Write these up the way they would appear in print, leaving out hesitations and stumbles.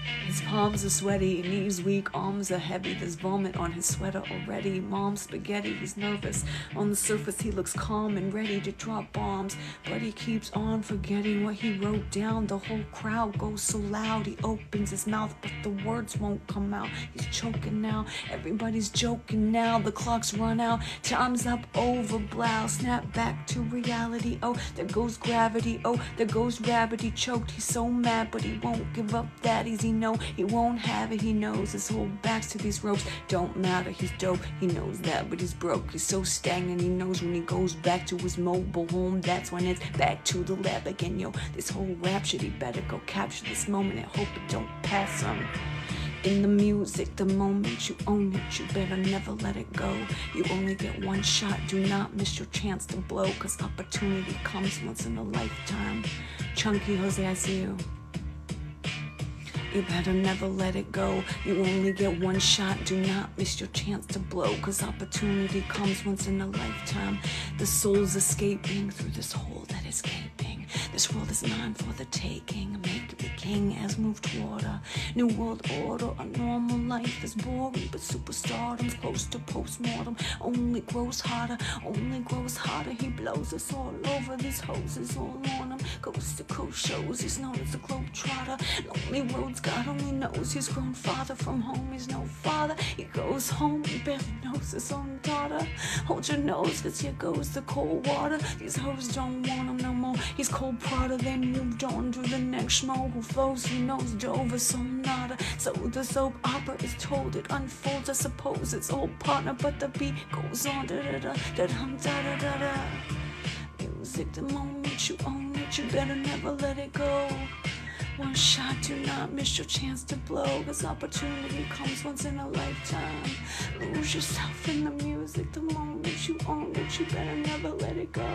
His palms are sweaty, knees weak, arms are heavy. There's vomit on his sweater already. Mom's spaghetti, he's nervous. On the surface he looks calm and ready to drop bombs, but he keeps on forgetting what he wrote down. The whole crowd goes so loud, he opens his mouth but the words won't come out. He's choking now, everybody's joking now. The clock's run out, time's up, over, blow. Snap back to reality, oh there goes gravity, oh there goes rabbit. He choked, he's so mad but he won't give up that easy, no. He won't have it, he knows his whole back's to these ropes. Don't matter, he's dope, he knows that, but he's broke. He's so stagnant, he knows when he goes back to his mobile home, that's when it's back to the lab again. Yo, this whole rap shit, he better go capture this moment and hope it don't pass him. In the music, the moment you own it, you better never let it go. You only get one shot, do not miss your chance to blow, cause opportunity comes once in a lifetime. Chunky Jose, I see you. You better never let it go. You only get one shot, do not miss your chance to blow, cause opportunity comes once in a lifetime. The soul's escaping through this hole that is gaping. This world is mine for the taking. Make me king as move toward a new world order. A normal life is boring, but superstardom's close to postmortem. Only grows harder, only grows harder. He blows us all over, these hoses all on him. Coast to coast shows, he's known as a globetrotter. Lonely roads, God only knows he's grown farther from home. He's no father, he goes home, he barely knows his own daughter. Hold your nose, cause here goes the cold water. These hoes don't want him no more. He's cold Prada, they moved on to the next schmo who flows, who knows Dover, so nada. So the soap opera is told, it unfolds, I suppose it's old partner, but the beat goes on, da-da-da-da-dum, da-da-da-da. Music, the moment you own it, you better never let it go. One shot, do not miss your chance to blow, cause opportunity comes once in a lifetime. Lose yourself in the music, the moment you own it, you better never let it go.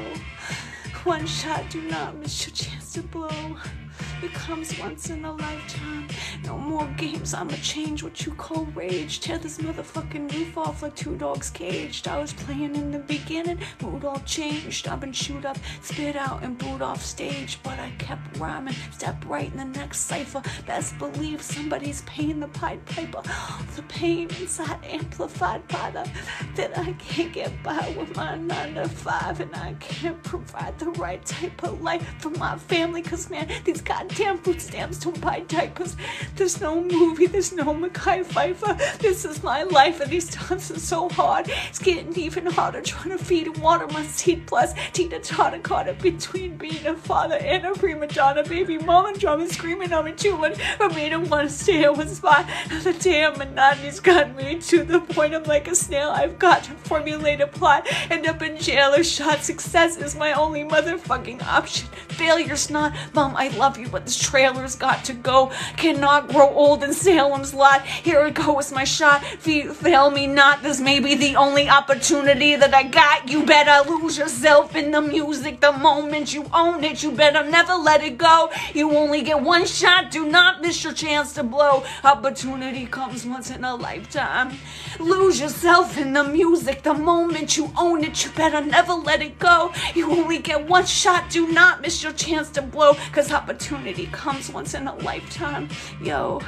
One shot, do not miss your chance to blow. It comes once in a lifetime. No more games, I'ma change what you call rage. Tear this motherfucking roof off like two dogs caged. I was playing in the beginning, mood all changed. I've been chewed up, spit out, and booed off stage, but I kept rhyming, step right in the next cipher. Best believe somebody's paying the Pied Piper. The pain inside amplified by the that I can't get by with my 9 to 5, and I can't provide the right type of life for my family, cause man, these goddamn food stamps don't buy diapers. There's no movie, there's no Mekhi Phifer. This is my life, and these times are so hard. It's getting even harder trying to feed and water my seed. Plus, Tina Tata caught it between being a father and a prima donna. Baby mama drama screaming on me too much for me to want to stay in one spot. The damn monotony's got me to the point I'm like a snail. I've got to formulate a plot, end up in jail or shot. Success is my only motherfucking option. Failure's not. Mom, I love you, but this trailer's got to go. Cannot grow old in Salem's Lot. Here it goes, my shot. Fail me not. This may be the only opportunity that I got. You better lose yourself in the music. The moment you own it, you better never let it go. You only get one shot. Do not miss your chance to blow. Opportunity comes once in a lifetime. Lose yourself in the music. The moment you own it, you better never let it go. You only get one shot. Do not miss your chance to blow, cause opportunity comes once in a lifetime. Yo.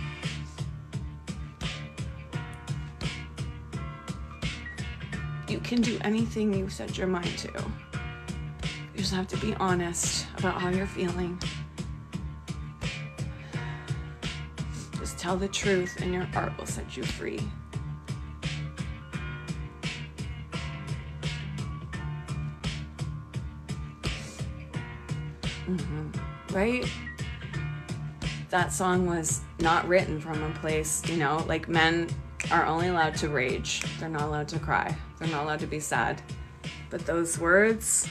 You can do anything you set your mind to. You just have to be honest about how you're feeling. Just tell the truth and your art will set you free. Right? That song was not written from a place, you know, like men are only allowed to rage. They're not allowed to cry. They're not allowed to be sad. But those words...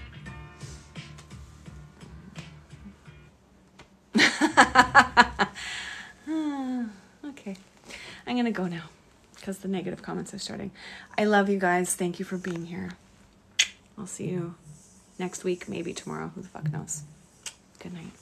Okay. I'm going to go now because the negative comments are starting. I love you guys. Thank you for being here. I'll see you next week, maybe tomorrow. Who the fuck knows? Good night.